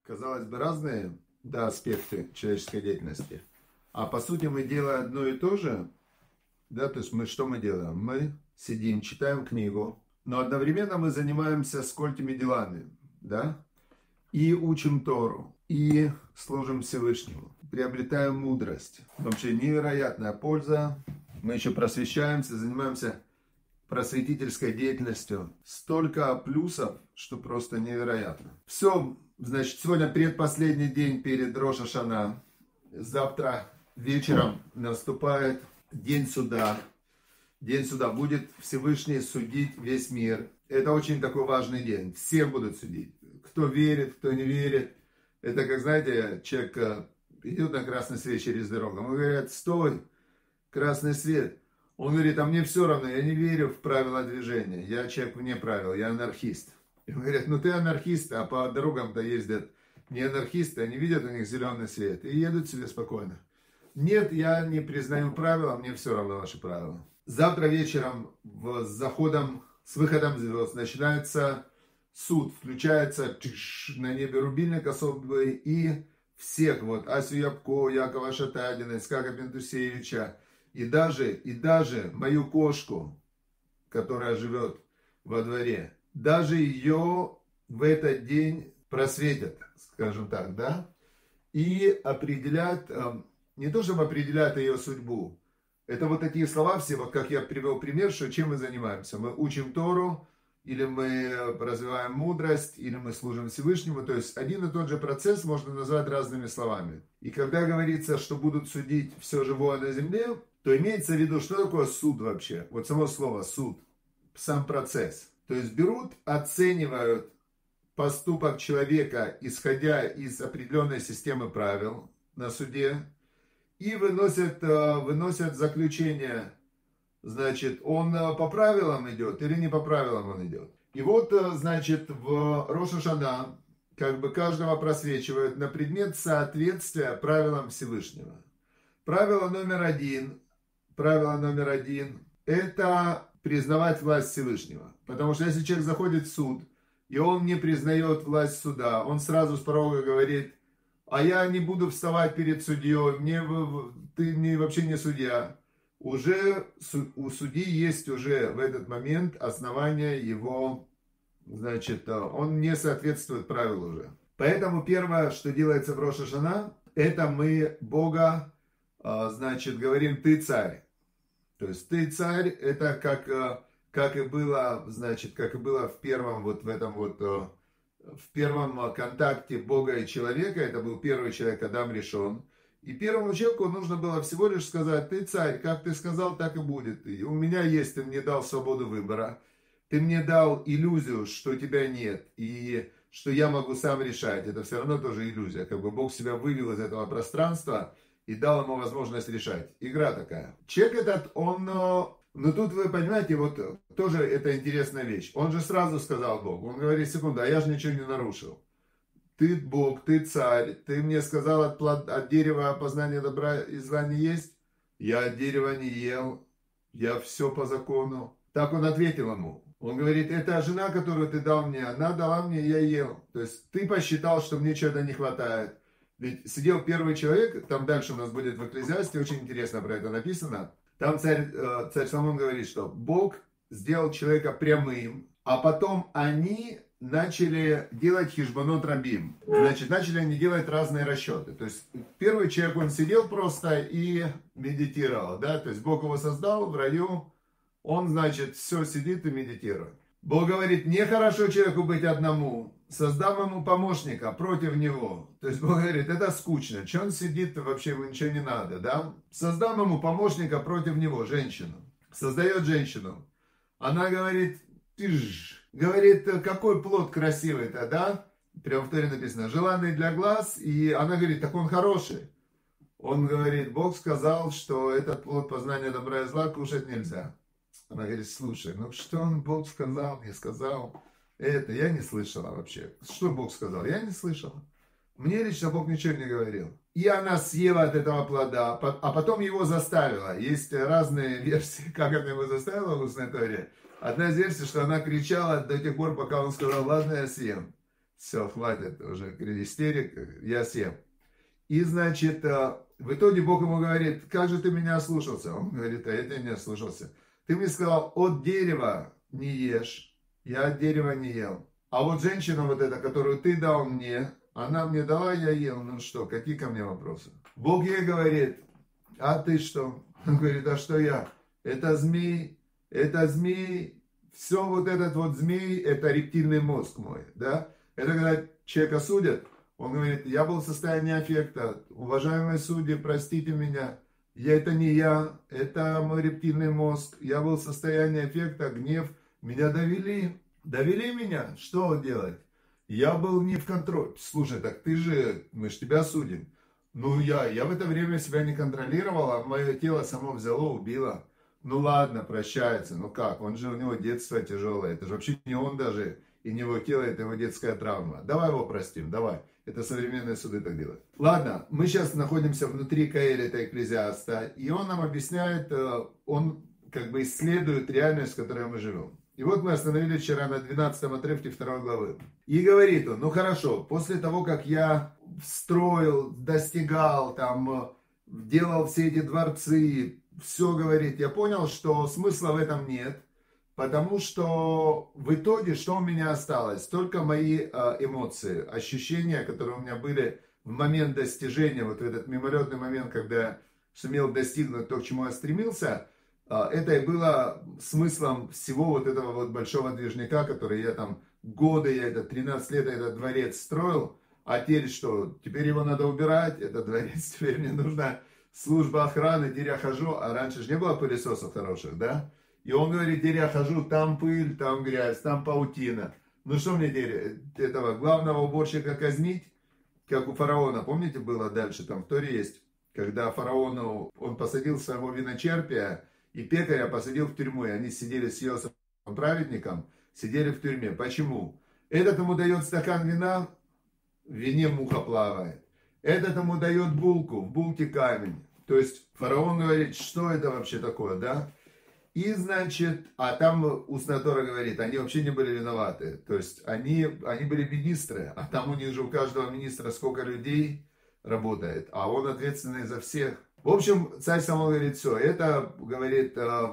казалось бы, разные, да, аспекты человеческой деятельности. А по сути мы делаем одно и то же, да, то есть что мы делаем? Мы сидим, читаем книгу, но одновременно мы занимаемся сколькими делами, да, и учим Тору, и служим Всевышнему, приобретаем мудрость. Вообще невероятная польза. Мы еще просвещаемся, занимаемся просветительской деятельностью. Столько плюсов, что просто невероятно. Все, значит, сегодня предпоследний день перед Рош ха-Шана. Завтра вечером наступает день суда. День суда. Будет Всевышний судить весь мир. Это очень такой важный день. Все будут судить. Кто верит, кто не верит. Это как, знаете, человек идет на красный свет через дорогу. Ему говорят: стой, красный свет. Он говорит: а мне все равно, я не верю в правила движения. Я человек вне правил, я анархист. И говорят: ну ты анархист, а по дорогам-то ездят не анархисты, они видят у них зеленый свет и едут себе спокойно. Нет, я не признаю правила, мне все равно ваши правила. Завтра вечером с выходом звезд начинается суд, включается на небе рубильник особый, и всех, вот, Асю Ябко, Якова Шатадина, Ицхака Пентусевича, и даже мою кошку, которая живет во дворе, даже ее в этот день просветят, скажем так, да, и определят, не то чтобы определят ее судьбу, это вот такие слова все, вот как я привел пример, что чем мы занимаемся. Мы учим Тору, или мы развиваем мудрость, или мы служим Всевышнему. То есть один и тот же процесс можно назвать разными словами. И когда говорится, что будут судить все живое на земле, то имеется в виду, что такое суд вообще? Вот само слово суд, сам процесс. То есть берут, оценивают поступок человека, исходя из определенной системы правил на суде, и выносят заключение. Значит, он по правилам идет или не по правилам он идет. И вот, значит, в Рош ха-Шана как бы каждого просвечивают на предмет соответствия правилам Всевышнего. Правило номер один – это признавать власть Всевышнего. Потому что если человек заходит в суд, и он не признает власть суда, он сразу с порога говорит: а я не буду вставать перед судьей, ты мне вообще не судья. Уже у судьи есть уже в этот момент основания его, значит, он не соответствует правилу уже. Поэтому первое, что делается в Рош ха-Шана, это мы Бога, значит, говорим: ты царь. То есть ты царь, это как и было, значит, как и было в первом в первом контакте Бога и человека. Это был первый человек, Адам Ришон. И первому человеку нужно было всего лишь сказать: ты царь, как ты сказал, так и будет. И у меня есть, ты мне дал свободу выбора. Ты мне дал иллюзию, что тебя нет, и что я могу сам решать. Это все равно тоже иллюзия. Как бы Бог себя вывел из этого пространства и дал ему возможность решать. Игра такая. Человек этот, но тут вы понимаете, вот тоже это интересная вещь. Он же сразу сказал Богу, он говорит: секунду, а я же ничего не нарушил. Ты Бог, ты царь, ты мне сказал, от дерева познания добра и зла не есть. Я от дерева не ел, я все по закону. Так он ответил ему. Он говорит: это жена, которую ты дал мне, она дала мне, я ел. То есть ты посчитал, что мне чего-то не хватает. Ведь сидел первый человек, там дальше у нас будет в Экклезиасте, очень интересно про это написано. Там царь Соломон говорит, что Бог сделал человека прямым, а потом они начали делать хишбонот рабим. Значит, начали они делать разные расчеты. То есть первый человек, он сидел просто и медитировал, да, то есть Бог его создал в раю, он, значит, все сидит и медитирует. Бог говорит: нехорошо человеку быть одному, создам ему помощника против него. То есть Бог говорит: это скучно, что он сидит, вообще ему ничего не надо, да? Создам ему помощника против него, женщину. Создает женщину. Она говорит: говорит, какой плод красивый-то, да? Прямо в Торе написано: желанный для глаз. И она говорит: так он хороший. Он говорит: Бог сказал, что этот плод познания добра и зла кушать нельзя. Она говорит: слушай, ну что он, Бог сказал, не сказал? Это я не слышала вообще. Что Бог сказал? Я не слышала. Мне лично Бог ничего не говорил. И она съела от этого плода, а потом его заставила. Есть разные версии, как она его заставила в устной Торе. Одна из версий, что она кричала до тех пор, пока он сказал: ладно, я съем. Все, хватит уже истерик, я съем. И, значит, в итоге Бог ему говорит, как же ты меня ослушался? Он говорит, а я тебя не ослушался. Ты мне сказал, от дерева не ешь, я от дерева не ел. А вот женщина вот эта, которую ты дал мне, она мне дала, я ел. Ну что, какие ко мне вопросы? Бог ей говорит, а ты что? Он говорит, а что я? Это змей, все вот этот вот змей, это рептильный мозг мой, да? Это когда человека судят, он говорит, я был в состоянии аффекта, уважаемые судьи, простите меня, это не я, это мой рептильный мозг, я был в состоянии аффекта, гнев, меня довели меня, что делать? Я был не в контроле. Слушай, так ты же, мы же тебя судим. Ну я в это время себя не контролировал, а мое тело само взяло, убило. Ну ладно, прощается, ну как, он же, у него детство тяжелое, это же вообще не он даже, и не его тело, это его детская травма. Давай его простим, давай. Это современные суды так делают. Ладно, мы сейчас находимся внутри Каэлита Экклезиаста, и он нам объясняет, он как бы исследует реальность, в которой мы живем. И вот мы остановились вчера на 12 отрывке 2 главы. И говорит он, ну хорошо, после того, как я строил, достигал, там, делал все эти дворцы, все, говорит, я понял, что смысла в этом нет. Потому что в итоге, что у меня осталось? Только мои эмоции, ощущения, которые у меня были в момент достижения, вот в этот мимолетный момент, когда я сумел достигнуть то, к чему я стремился, это и было смыслом всего вот этого вот большого движника, который я там годы, я это 13 лет этот дворец строил, а теперь что? Теперь его надо убирать, этот дворец, теперь мне нужна служба охраны, теперь я хожу, а раньше же не было пылесосов хороших, да? И он говорит, теперь я хожу, там пыль, там грязь, там паутина. Ну что мне теперь, этого главного уборщика казнить, как у фараона, помните, было дальше, там в Торе есть, когда фараону, он посадил своего виночерпия, и пекаря посадил в тюрьму, и они сидели с Иосифом, праведником, сидели в тюрьме. Почему? Этот ему дает стакан вина, в вине муха плавает. Этот ему дает булку, в булке камень. То есть фараон говорит, что это вообще такое, да? И, значит, а там устная Тора говорит, они вообще не были виноваты. То есть они были министры, а там у них же у каждого министра сколько людей работает, а он ответственный за всех. В общем, царь Соломон говорит, все, это, говорит,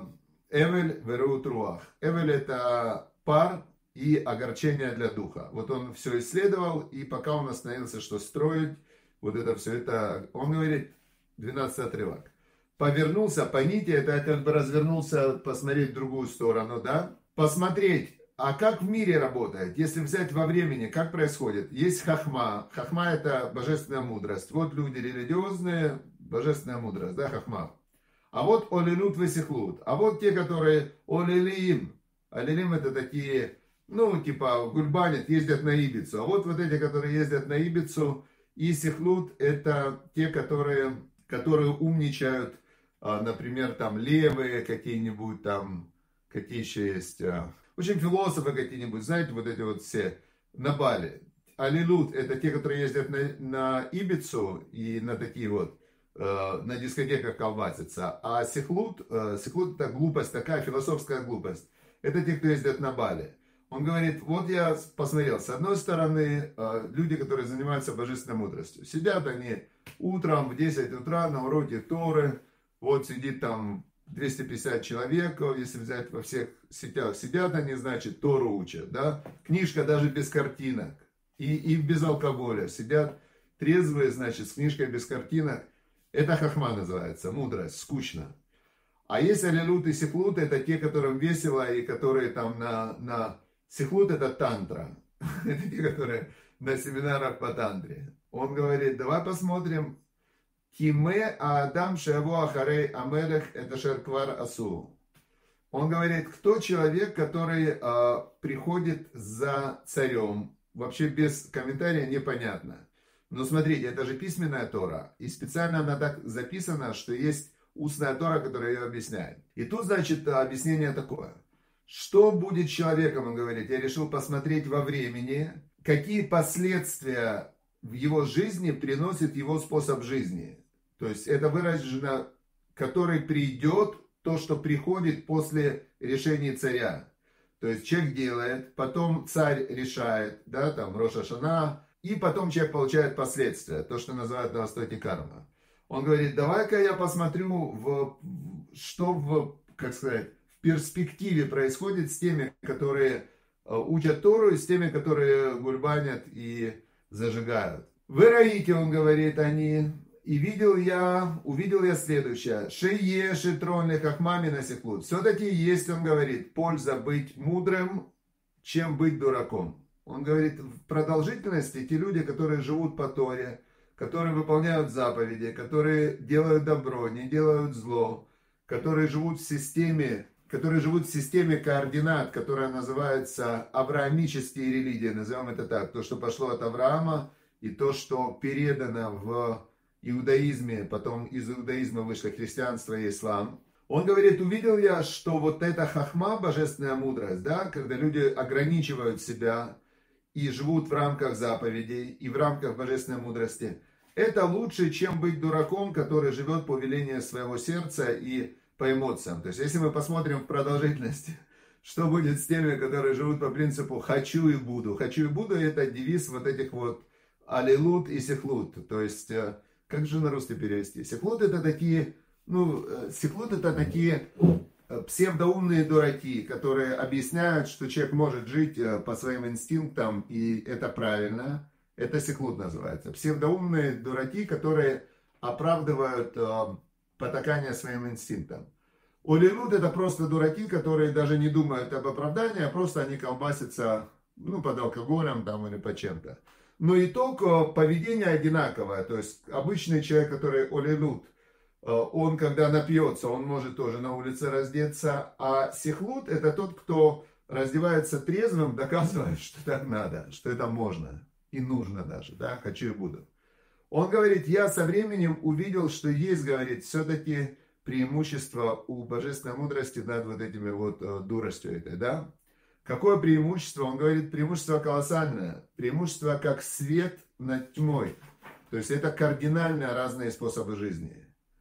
Эвель верут руах. Эвель это пар и огорчение для духа. Вот он все исследовал, и пока он остановился, что строить, вот это все, это, он говорит, 12 отрывок. Повернулся по нити, это как бы развернулся, посмотреть в другую сторону, да? Посмотреть, а как в мире работает, если взять во времени, как происходит? Есть хахма. Хахма это божественная мудрость. Вот люди религиозные, божественная мудрость, да, хахма. А вот олилут весихлут. А вот те, которые олилим. Олилим это такие, ну, типа гульбанят, ездят на Ибицу. А вот эти, которые ездят на Ибицу, и сихлут это те, которые умничают. Например, там левые какие-нибудь, там, какие еще есть, в общем, философы какие-нибудь, знаете, вот эти вот все на Бали. Алилут, это те, которые ездят на Ибицу и на такие вот, на дискотеках колбасятся. А сихлут это глупость, такая философская глупость. Это те, кто ездят на Бали. Он говорит, вот я посмотрел, с одной стороны, люди, которые занимаются божественной мудростью. Сидят они утром в 10 утра на уроке Торы. Вот сидит там 250 человек, если взять во всех сетях, сидят они, значит, Тору учат, да? Книжка даже без картинок и без алкоголя. Сидят трезвые, значит, с книжкой без картинок. Это хахма называется, мудрость, скучно. А есть алилут и сихлут, это те, которым весело, и которые там на сихлут это тантра. Это те, которые на семинарах по тантре. Он говорит, давай посмотрим. Киме Адам Шево Ахарей Амелех это Шерквар Асу. Он говорит, кто человек, который приходит за царем. Вообще без комментария непонятно. Но смотрите, это же письменная Тора. И специально она так записана, что есть устная Тора, которая ее объясняет. И тут, значит, объяснение такое. Что будет с человеком, он говорит, я решил посмотреть во времени, какие последствия в его жизни приносит его способ жизни. То есть это выражено, который придет, то, что приходит после решения царя. То есть человек делает, потом царь решает, да, там, Рош ха-Шана, и потом человек получает последствия, то, что называют на Востоке карма. Он говорит, давай-ка я посмотрю, что как сказать, в перспективе происходит с теми, которые учат Тору, и с теми, которые гульбанят и зажигают. Вы раите, он говорит, они, и увидел я следующее. Шее шитрон хахмами насеклут. Все-таки есть, он говорит, польза быть мудрым, чем быть дураком. Он говорит, в продолжительности те люди, которые живут по Торе, которые выполняют заповеди, которые делают добро, не делают зло, которые живут в системе координат, которая называется авраамические религии, назовем это так, то, что пошло от Авраама, и то, что передано в иудаизме, потом из иудаизма вышло христианство и ислам. Он говорит, увидел я, что вот эта хахма, божественная мудрость, да, когда люди ограничивают себя и живут в рамках заповедей и в рамках божественной мудрости, это лучше, чем быть дураком, который живет по велению своего сердца и по эмоциям. То есть, если мы посмотрим в продолжительности, что будет с теми, которые живут по принципу «хочу и буду». «Хочу и буду» — это девиз вот этих вот алилут и сихлут. То есть, как же на русский перевести? Сихлут — это такие псевдоумные дураки, которые объясняют, что человек может жить по своим инстинктам, и это правильно. Это сихлут называется. Псевдоумные дураки, которые оправдывают потакание своим инстинктам. Олилут — это просто дураки, которые даже не думают об оправдании, а просто они колбасятся, под алкоголем там или по чем-то. Но итог поведения одинаковое. То есть обычный человек, который олилут, он когда напьется, он может тоже на улице раздеться. А сихлут — это тот, кто раздевается трезвым, доказывает, что так надо, что это можно и нужно даже, да, хочу и буду. Он говорит, я со временем увидел, что есть, говорит, все-таки преимущество у божественной мудрости над вот этими вот дуростью этой, да. Какое преимущество? Он говорит, преимущество колоссальное. Преимущество как свет над тьмой. То есть это кардинально разные способы жизни.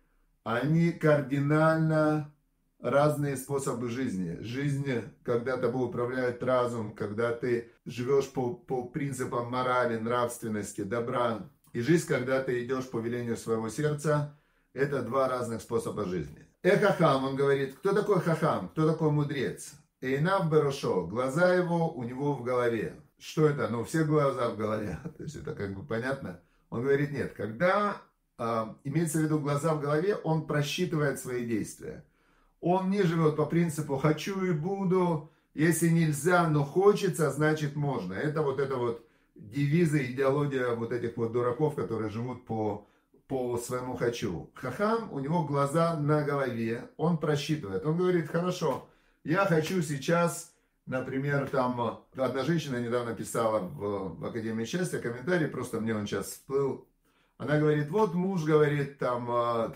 Они кардинально разные способы жизни. Жизнь, когда тобой управляет разум, когда ты живешь по принципам морали, нравственности, добра. И жизнь, когда ты идешь по велению своего сердца, это два разных способа жизни. Хахам, он говорит, кто такой хахам, кто такой мудрец? Эйнав берошо, глаза его у него в голове. Что это? Все глаза в голове. То есть это как бы понятно. Он говорит, нет, когда имеется в виду глаза в голове, он просчитывает свои действия. Он не живет по принципу «хочу и буду», если нельзя, но хочется, значит можно. Это вот девизы, идеология вот этих вот дураков, которые живут по своему «хочу». Хахам, у него глаза на голове, он просчитывает. Он говорит, хорошо, я хочу сейчас, например, там, одна женщина недавно писала в Академии счастья комментарий, просто мне он сейчас всплыл. Она говорит, вот муж, говорит, там,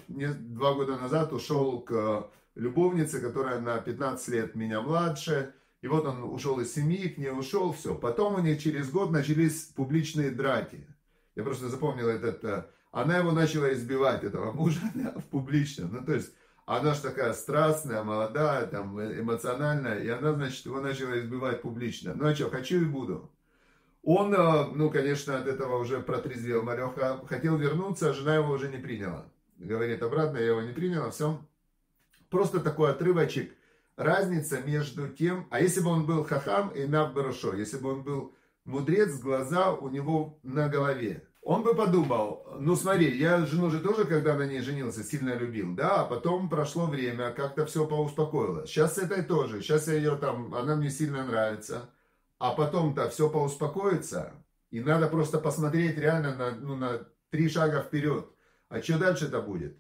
2 года назад ушел к любовнице, которая на 15 лет меня младше, и вот он ушел из семьи, к ней ушел, все. Потом у них через год начались публичные драки. Я просто запомнил она его начала избивать, этого мужа, в публично. То есть, она же такая страстная, молодая, там, эмоциональная, и она, значит, его начала избивать публично. Ну, а что, хочу и буду. Он, конечно, от этого уже протрезвел Мареха, хотел вернуться, а жена его уже не приняла. Говорит, обратно я его не приняла, все. Просто такой отрывочек. Разница между тем, а если бы он был хахам и нав барашо, если бы он был мудрец, глаза у него на голове, он бы подумал, смотри, я жену же тоже, когда на ней женился, сильно любил, да, а потом прошло время, как-то все поуспокоилось. Сейчас с этой тоже, сейчас я ее там, она мне сильно нравится, а потом-то все поуспокоится, и надо просто посмотреть реально на 3 шага вперед, а что дальше-то будет?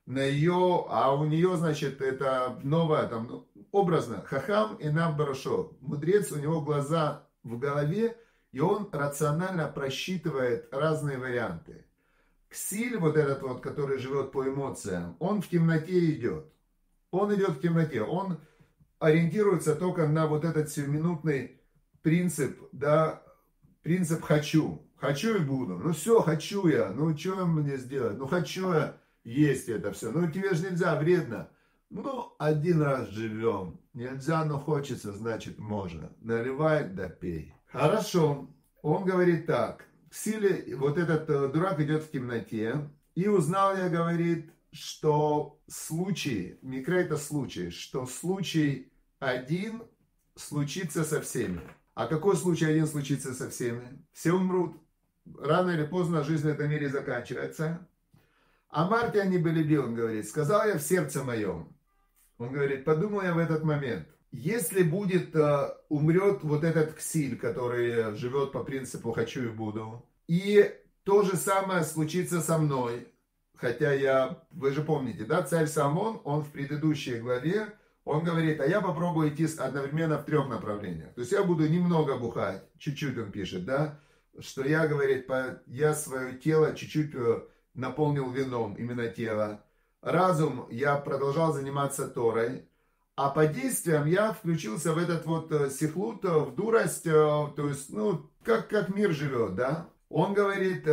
У нее, значит, это новое, там, образно, хахам и нав барашо. Мудрец, у него глаза в голове, и он рационально просчитывает разные варианты. Ксиль, вот этот вот, который живет по эмоциям, он в темноте идет. Он идет в темноте, он ориентируется только на вот этот сиюминутный принцип, да, принцип хочу. Хочу и буду. Все, хочу я. Что мне сделать? Хочу я есть это все. Тебе же нельзя, вредно. Ну, один раз живем. Нельзя, но хочется, значит можно. Наливай да пей. Хорошо. Он говорит так. В силе, вот этот дурак идет в темноте. И узнал я, говорит, что случай, микро это случай, что случай один случится со всеми. А какой случай один случится со всеми? Все умрут. Рано или поздно жизнь в этом мире заканчивается. А Марте они были би, он говорит, сказал я в сердце моем. Он говорит, подумал я в этот момент, если будет, умрет вот этот ксиль, который живет по принципу «хочу и буду», и то же самое случится со мной, хотя я, вы же помните, да, царь Соломон, он в предыдущей главе, он говорит, а я попробую идти одновременно в 3 направлениях. То есть я буду немного бухать, чуть-чуть он пишет, да, что я, говорит, я свое тело чуть-чуть наполнил вином, именно тело. Разум я продолжал заниматься Торой, а по действиям я включился в этот вот сихлут, в дурость, то есть, ну, как мир живет, да. Он говорит,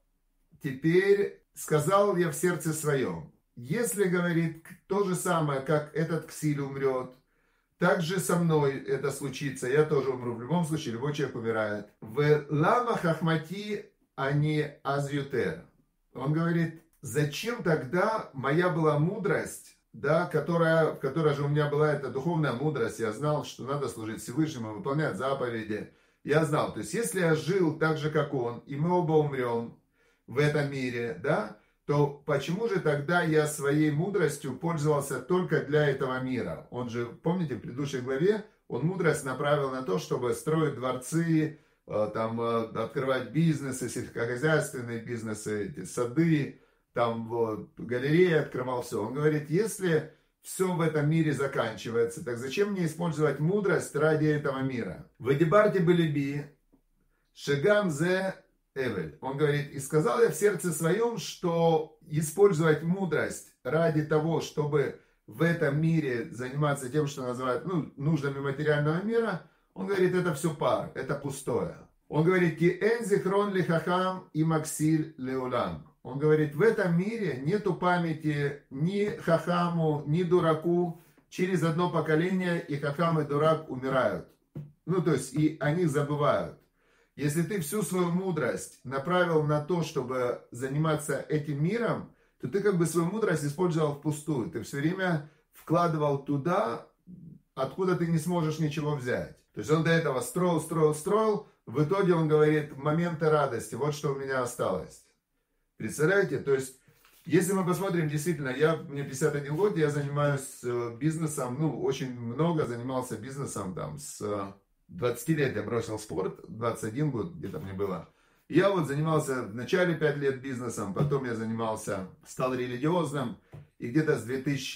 теперь сказал я в сердце своем, если, говорит, то же самое, как этот ксиль умрет, так же со мной это случится, я тоже умру, в любом случае, любой человек умирает. В лама хахмати ани азютер. Он говорит, зачем тогда моя была мудрость, да, в которой же у меня была эта духовная мудрость, я знал, что надо служить Всевышнему, выполнять заповеди, я знал, то есть если я жил так же, как он, и мы оба умрем в этом мире, да, то почему же тогда я своей мудростью пользовался только для этого мира? Он же, помните, в предыдущей главе, он мудрость направил на то, чтобы строить дворцы, там, открывать бизнесы, сельскохозяйственные бизнесы, эти сады, там вот, галереи открывал, все. Он говорит, если все в этом мире заканчивается, так зачем мне использовать мудрость ради этого мира? В Эдибарте Белеби, Шегам зе Эвель. Он говорит, и сказал я в сердце своем, что использовать мудрость ради того, чтобы в этом мире заниматься тем, что называют, ну, нуждами материального мира, он говорит, это все пар, это пустое. Он говорит, ки эн зихрон ли хахам и максиль леулам. Он говорит, в этом мире нету памяти ни хахаму, ни дураку. Через одно поколение и хахам, и дурак умирают. Ну, то есть, и они забывают. Если ты всю свою мудрость направил на то, чтобы заниматься этим миром, то ты как бы свою мудрость использовал впустую. Ты все время вкладывал туда, откуда ты не сможешь ничего взять. То есть он до этого строил. В итоге он говорит, моменты радости, вот что у меня осталось. Представляете? То есть, если мы посмотрим, действительно, мне 51 год, я занимаюсь бизнесом, ну, очень много занимался бизнесом там с 20 лет я бросил спорт, 21 год где-то мне было. Я вот занимался в начале 5 лет бизнесом, потом я стал религиозным, и где-то с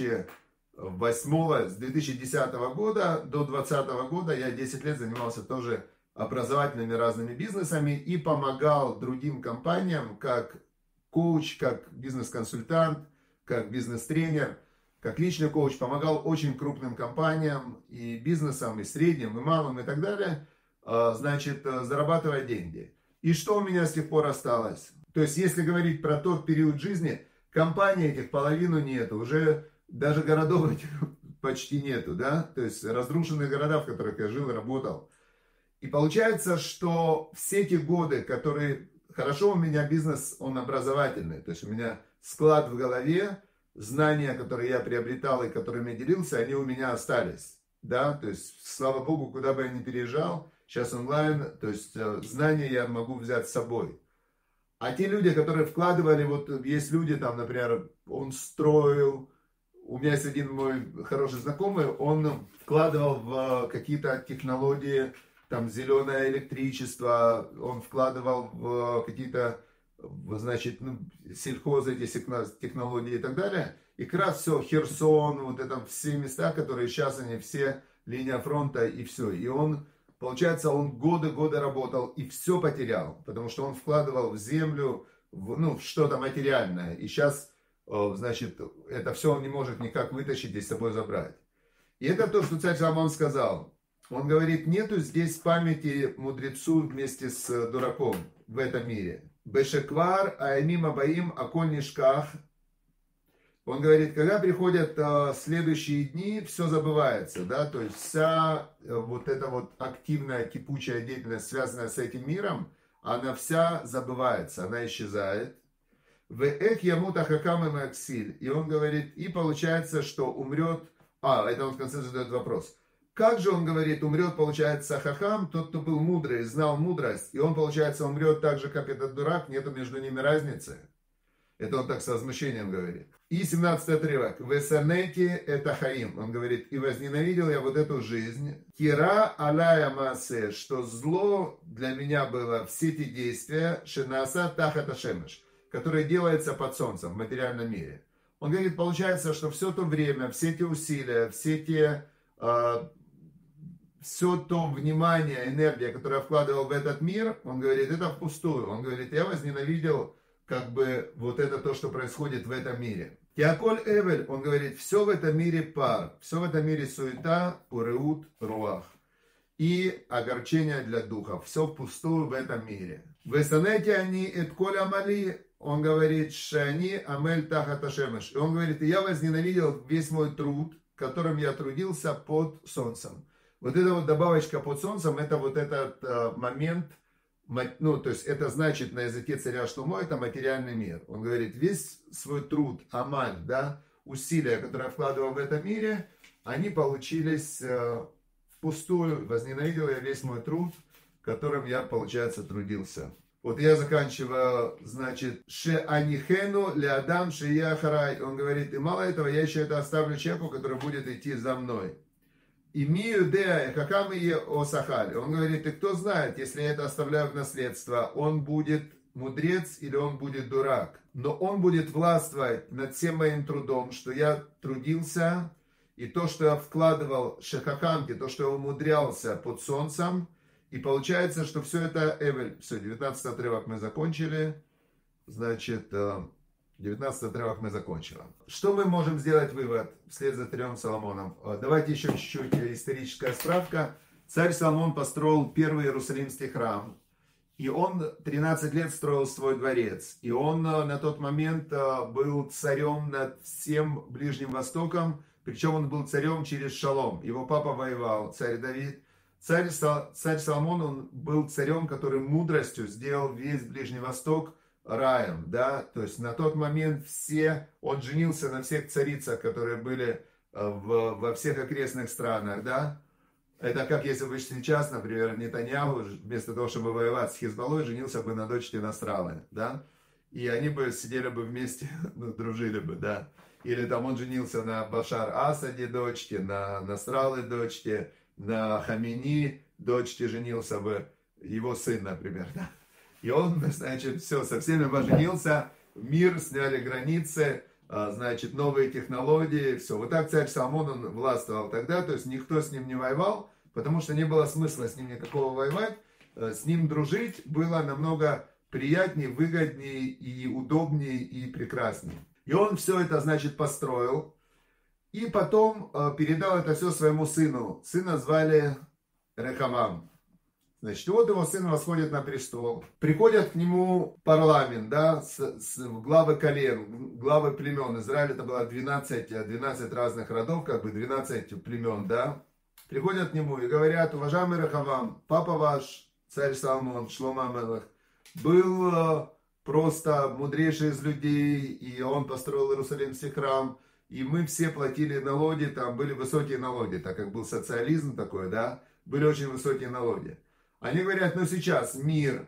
2010 года до 2020 года я 10 лет занимался тоже образовательными разными бизнесами и помогал другим компаниям как коуч, как бизнес-консультант, как бизнес-тренер, как личный коуч, помогал очень крупным компаниям и бизнесам, и средним, и малым, и так далее, значит, зарабатывать деньги. И что у меня с тех пор осталось? То есть, если говорить про тот период жизни, компаний этих половину нету, уже даже городов этих почти нету, да, то есть разрушенные города, в которых я жил и работал. И получается, что все эти годы, которые, хорошо у меня бизнес, он образовательный, то есть у меня склад в голове, знания, которые я приобретал и которыми делился, они у меня остались, да, то есть, слава Богу, куда бы я ни переезжал, сейчас онлайн, то есть знания я могу взять с собой. А те люди, которые вкладывали, вот есть люди там, например, он строил, у меня есть один мой хороший знакомый, он вкладывал в какие-то технологии, там зеленое электричество, он вкладывал в какие-то, значит, ну, сельхозы, эти технологии и так далее. И как раз все, Херсон, вот это все места, которые сейчас они все, линия фронта и все. И он, получается, он годы работал и все потерял, потому что он вкладывал в землю, в что-то материальное. И сейчас, значит, это все он не может никак вытащить и с собой забрать. И это то, что царь Соломон сказал. Он говорит, нету здесь памяти мудрецу вместе с дураком в этом мире. Бешеквар аэмим абаим аколь нишках. Он говорит, когда приходят следующие дни, все забывается, да, то есть вся вот эта вот активная кипучая деятельность, связанная с этим миром, она вся забывается, она исчезает. В эх ямута хакам и максиль. И он говорит, и получается, что умрет... это он в конце задает вопрос. Как же он говорит, умрет, получается, хахам, тот, кто был мудрый, знал мудрость, и он, получается, умрет так же, как этот дурак, нету между ними разницы. Это он так с возмущением говорит. И 17-й отрывок. «Весанети это хаим». Он говорит, и возненавидел я вот эту жизнь. «Кира алая масе», что зло для меня было все эти действия, «шинаса тахат ашемеш», которое делается под солнцем в материальном мире. Он говорит, получается, что все то время, все эти усилия, все то внимание, энергия, которую я вкладывал в этот мир, он говорит, это впустую. Он говорит, я возненавидел как бы вот это то, что происходит в этом мире. Киаколь эвель, он говорит, все в этом мире пар, все в этом мире суета, уреут, руах. И огорчение для духов. Все впустую в этом мире. Весанете они этколь амали, он говорит, шани амель тахат ашемеш. И он говорит, я возненавидел весь мой труд, которым я трудился под солнцем. Вот эта вот добавочка под солнцем, это вот этот момент, то есть это значит на языке царя Шломо, это материальный мир. Он говорит, весь свой труд, амаль, да, усилия, которые я вкладывал в этом мире, они получились впустую. Возненавидел я весь мой труд, которым я, получается, трудился. Вот я заканчиваю, значит, ше анихену леадам шея харай. Он говорит, и мало этого, я еще это оставлю человеку, который будет идти за мной. Имею дея, какам и осахаль. Он говорит, и кто знает, если я это оставляю в наследство, он будет мудрец или он будет дурак. Но он будет властвовать над всем моим трудом, что я трудился, и то, что я вкладывал шехахамки, то, что я умудрялся под солнцем. И получается, что все это эвель. Все, 19 отрывок мы закончили. Значит, 19 отрывок мы закончили. Что мы можем сделать вывод вслед за царем Соломоном? Давайте еще чуть-чуть историческая справка. Царь Соломон построил первый Иерусалимский храм. И он 13 лет строил свой дворец. И он на тот момент был царем над всем Ближним Востоком. Причем он был царем через шалом. Его папа воевал, царь Давид. Царь Соломон, он был царем, который мудростью сделал весь Ближний Восток раем, да, то есть на тот момент он женился на всех царицах, которые были во всех окрестных странах, да. Это как если бы сейчас, например, Нетаньяху, вместо того, чтобы воевать с Хизбаллой, женился бы на дочке Насралы, да, и они бы сидели бы вместе, дружили бы, да. Или там он женился на Башар Асаде дочке, на Насралы дочке, на Хамини дочке женился бы его сын, например, да. И он, значит, все, со всеми поженился, мир, сняли границы, значит, новые технологии, все. Вот так царь Соломон, он властвовал тогда, то есть никто с ним не воевал, потому что не было смысла с ним никакого воевать, с ним дружить было намного приятнее, выгоднее и удобнее и прекраснее. И он все это, значит, построил, и потом передал это все своему сыну. Сына звали Рехавам. Значит, вот его сын восходит на престол. Приходят к нему парламент, да, главы колен, главы племен. Израиль это было 12 разных родов, как бы 12 племен, да. Приходят к нему и говорят, уважаемый Рехавам, папа ваш, царь Соломон, Шломо Амелех, был просто мудрейший из людей, и он построил Иерусалимский храм, и мы все платили налоги, там были высокие налоги, так как был социализм такой, да, были очень высокие налоги. Они говорят, ну сейчас мир,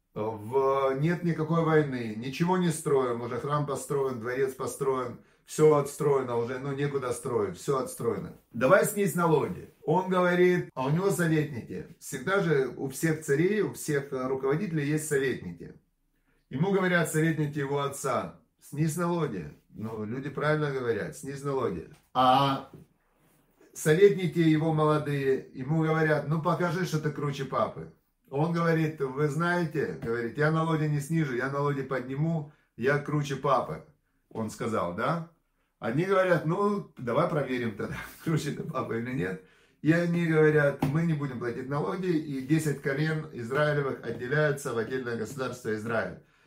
нет никакой войны, ничего не строим, уже храм построен, дворец построен, все отстроено, уже некуда строить, все отстроено. Давай снизь налоги. Он говорит, а у него советники. Всегда же у всех царей, у всех руководителей есть советники. Ему говорят советники его отца, снизь налоги. Ну, люди правильно говорят, снизь налоги. А советники его молодые ему говорят, ну покажи, что ты круче папы. Он говорит, вы знаете, говорит, я налоги не снижу, я налоги подниму, я круче папы. Он сказал, да? Они говорят, ну давай проверим тогда, круче ты папа или нет. И они говорят, мы не будем платить налоги, и 10 колен Израилевых отделяются в отдельное государство Израиль.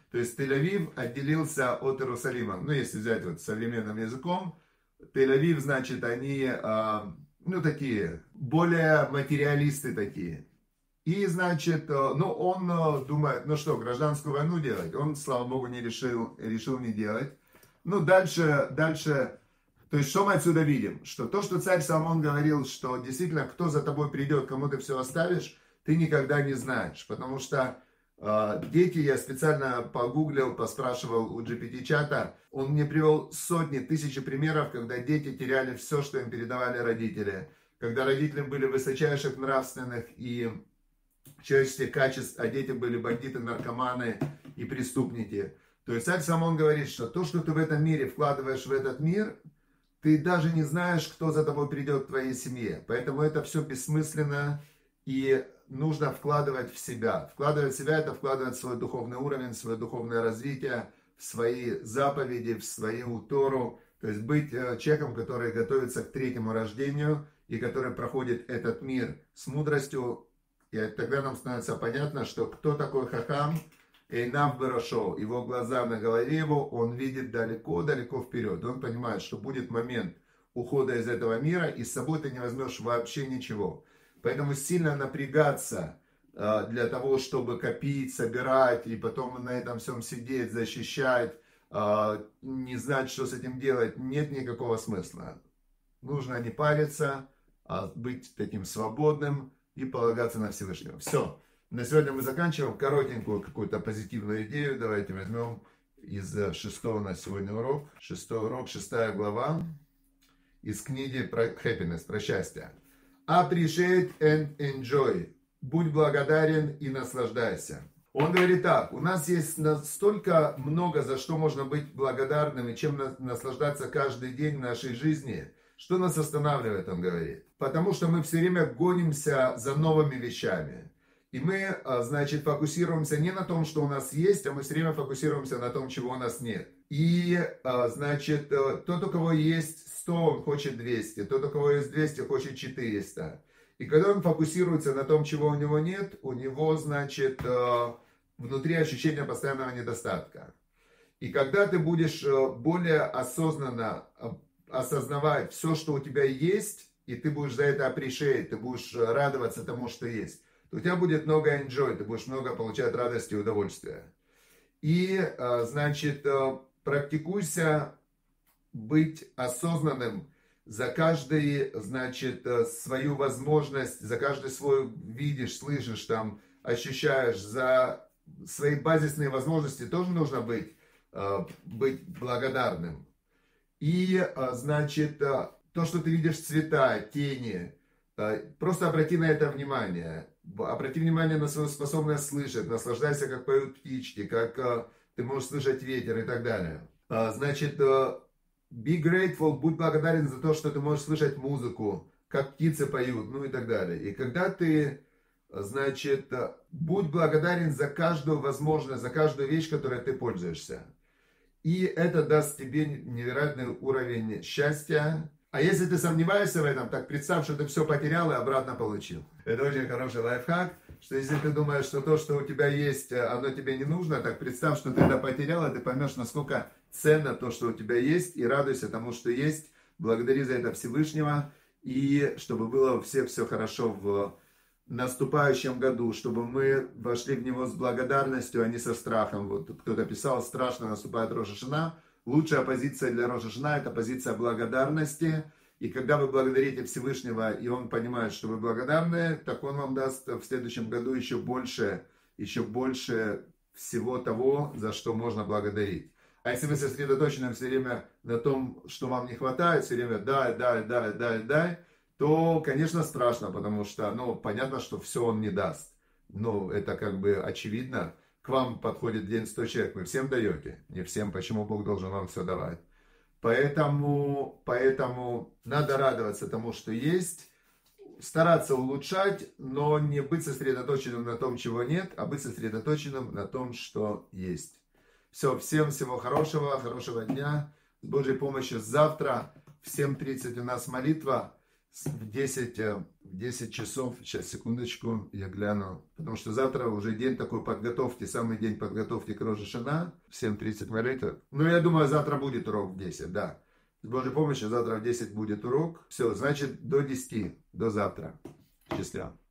То есть Тель-Авив отделился от Иерусалима. Ну, если взять вот современным языком, Тель-Авив, значит, они, ну, такие, более материалисты такие. И, значит, ну, он думает, ну что, гражданскую войну делать? Он, слава богу, не решил не делать. Ну, дальше, то есть, что мы отсюда видим? Что то, что царь Соломон говорил, что действительно, кто за тобой придет, кому ты все оставишь, ты никогда не знаешь. Потому что дети, я специально погуглил, поспрашивал у GPT-чата, он мне привел сотни, тысячи примеров, когда дети теряли все, что им передавали родители. Когда родители были высочайших нравственных и человеческих качеств, а дети были бандиты, наркоманы и преступники. То есть царь Соломон говорит, что то, что ты в этом мире вкладываешь в этот мир, ты даже не знаешь, кто за тобой придет в твоей семье. Поэтому это все бессмысленно и нужно вкладывать в себя. Вкладывать в себя — это вкладывать в свой духовный уровень, в свое духовное развитие, в свои заповеди, в свою Тору. То есть быть человеком, который готовится к третьему рождению и который проходит этот мир с мудростью. И тогда нам становится понятно, что кто такой Хахам, Эйнав Берошо, его глаза на голове его, он видит далеко-далеко вперед. Он понимает, что будет момент ухода из этого мира, и с собой ты не возьмешь вообще ничего. Поэтому сильно напрягаться для того, чтобы копить, собирать, и потом на этом всем сидеть, защищать, не знать, что с этим делать, нет никакого смысла. Нужно не париться, а быть таким свободным и полагаться на Всевышнего. Все. На сегодня мы заканчиваем. Коротенькую какую-то позитивную идею. Давайте возьмем из 6-го на сегодня урок. 6-й урок, 6 глава из книги про happiness, про счастье. Appreciate and enjoy. Будь благодарен и наслаждайся. Он говорит так: у нас есть настолько много, за что можно быть благодарным и чем наслаждаться каждый день в нашей жизни. Что нас останавливает, он говорит? Потому что мы все время гонимся за новыми вещами. И мы, значит, фокусируемся не на том, что у нас есть, а мы все время фокусируемся на том, чего у нас нет. И, значит, тот, у кого есть 100, он хочет 200. Тот, у кого есть 200, хочет 400. И когда он фокусируется на том, чего у него нет, у него, значит, внутри ощущение постоянного недостатка. И когда ты будешь более осознанно осознавать все, что у тебя есть, и ты будешь за это appreciate, ты будешь радоваться тому, что есть, то у тебя будет много enjoy, ты будешь много получать радости и удовольствия. И, значит, практикуйся быть осознанным за каждый, значит, свою возможность, за каждый свой видишь, слышишь, там, ощущаешь, за свои базисные возможности тоже нужно быть благодарным. И, значит, то, что ты видишь, цвета, тени, просто обрати на это внимание. Обрати внимание на свою способность слышать, наслаждайся, как поют птички, как ты можешь слышать ветер и так далее. Значит, be grateful, будь благодарен за то, что ты можешь слышать музыку, как птицы поют, ну и так далее. И когда ты, значит, будь благодарен за каждую возможность, за каждую вещь, которой ты пользуешься. И это даст тебе невероятный уровень счастья. А если ты сомневаешься в этом, так представь, что ты все потерял и обратно получил. Это очень хороший лайфхак, что если ты думаешь, что то, что у тебя есть, оно тебе не нужно, так представь, что ты это потерял, и ты поймешь, насколько ценно то, что у тебя есть, и радуйся тому, что есть. Благодари за это Всевышнего, и чтобы было у всех все хорошо в наступающем году, чтобы мы вошли в него с благодарностью, а не со страхом. Вот кто-то писал: страшно наступает Рош ха-Шана. Лучшая позиция для Рош ха-Шана — это позиция благодарности. И когда вы благодарите Всевышнего, и он понимает, что вы благодарны, так он вам даст в следующем году еще больше всего того, за что можно благодарить. А если вы сосредоточены все время на том, что вам не хватает, все время дай, то, конечно, страшно, потому что, ну, понятно, что все он не даст. Ну, это как бы очевидно. К вам подходит день 100 человек, вы всем даете? Не всем, почему Бог должен вам все давать? Поэтому надо радоваться тому, что есть, стараться улучшать, но не быть сосредоточенным на том, чего нет, а быть сосредоточенным на том, что есть. Все, всем всего хорошего дня. С Божьей помощью завтра в 7:30 у нас молитва. в 10 часов, сейчас, секундочку, я гляну, потому что завтра уже день такой подготовки, самый день подготовки к Рош ха-Шана, в 7:30 молитва. Ну, я думаю, завтра будет урок в 10, да. С Божьей помощью завтра в 10 будет урок. Все, значит, до 10, до завтра. Счастливо.